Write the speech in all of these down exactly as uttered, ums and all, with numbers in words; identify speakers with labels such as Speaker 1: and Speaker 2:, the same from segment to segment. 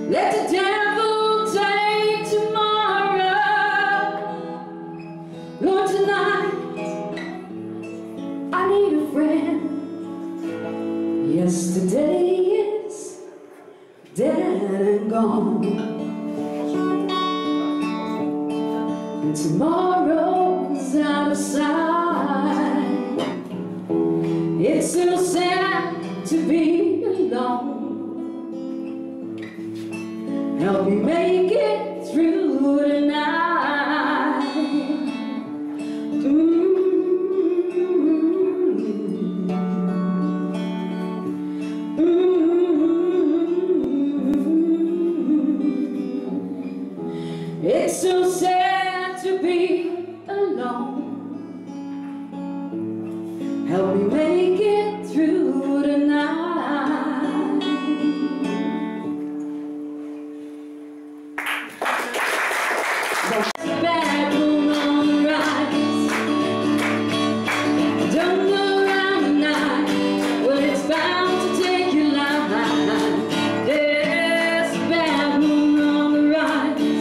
Speaker 1: Let the devil take tomorrow. Lord, tonight I need a friend. Yesterday is dead and gone, and tomorrow's out of sight. It's so sad to be alone. Help me make it through tonight. Mm-hmm. Mm-hmm. It's so sad to be alone. Help me make it through tonight. Bad moon on the rise. Don't go around the night when it's bound to take your life. There's a bad moon on the rise.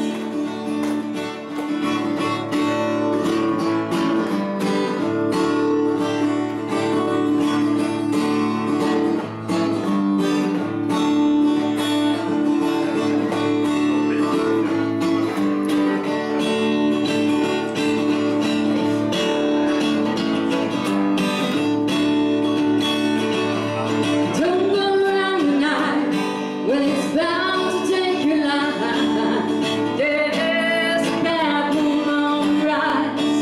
Speaker 1: When it's bound to take your life, there's a bad moon on the rise.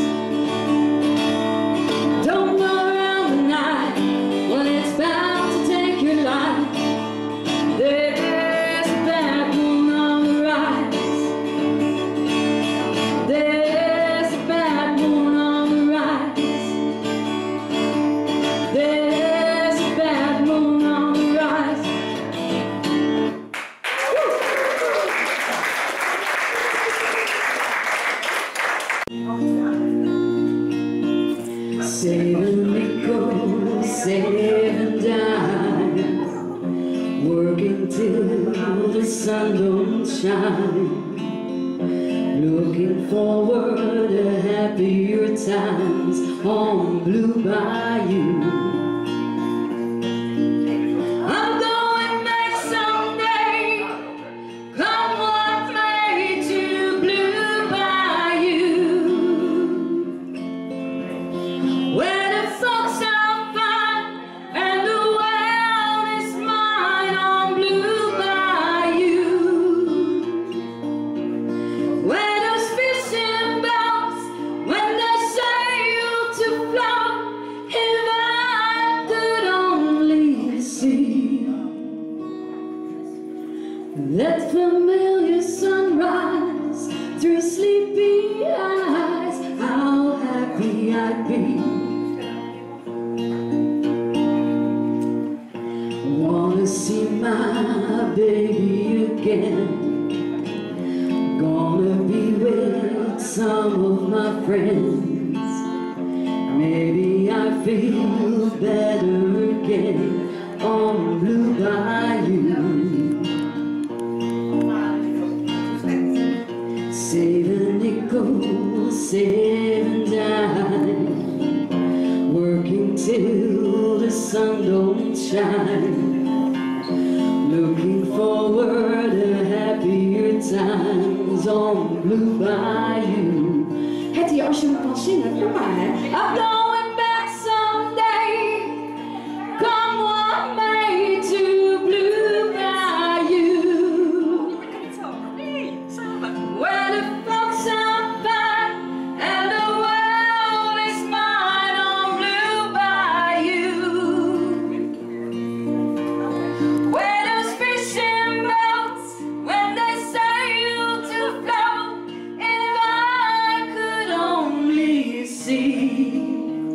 Speaker 1: Don't go around the night when it's bound to take your life. There's a bad moon on the rise. There's a bad moon on the rise. There's a bad moon on the rise. Save and nickel, save and dime, working till the sun don't shine, looking forward to happier times on Blue Bayou. I'm going back someday, come what may, to Blue Bayou, where the folks are fine and the world is mine on Blue Bayou, where those fishing boats, when they sail to float, if I could only see that familiar sunrise through sleepy eyes, how happy I'd be. Wanna see my baby again. Gonna be with some of my friends. Maybe I feel better again on Blue Bayou. Save a nickel, save and dime, working till the sun don't shine, looking forward to happier times on Blue Bayou. Hetty, als je hem kan zingen, kom maar hè. I'm going back someday, come what may, to Blue Bayou, where the folks are fine and the world is mine on Blue Bayou, where those fishing boats, when they sail to float, if I could only see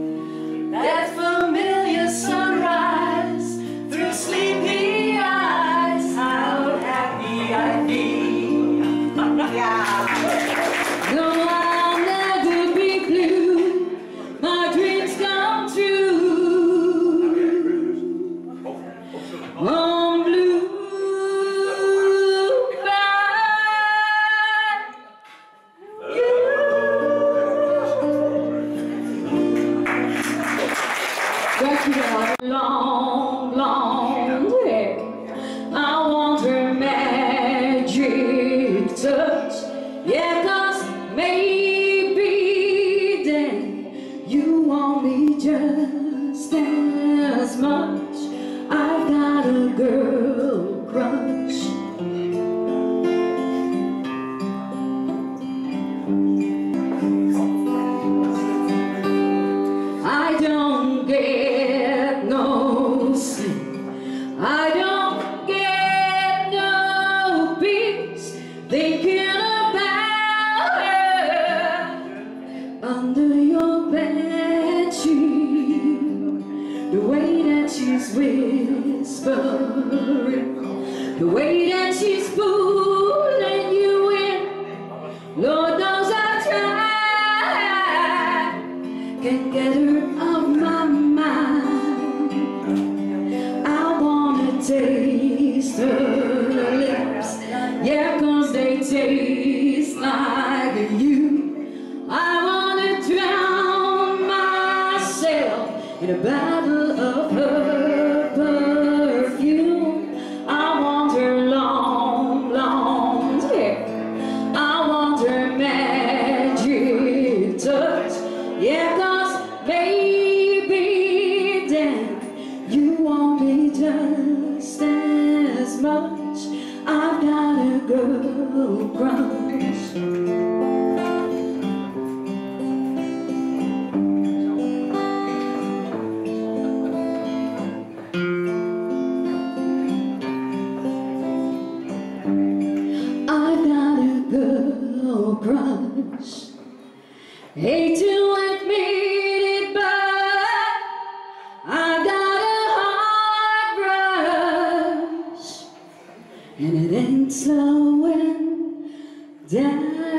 Speaker 1: The way that she's fooling you in, Lord knows I've tried. Can't get her off my mind. I wanna taste her lips, yeah, 'cause they taste like you. I wanna drown myself in a bottle of her perfume. I want her long, long hair. I want her magic touch, yeah, 'cause baby, then you want me just as much. I've got a girl crush. I've got a girl crush. Hate to admit it, but I've got a heart rush, and it ain't slowing down.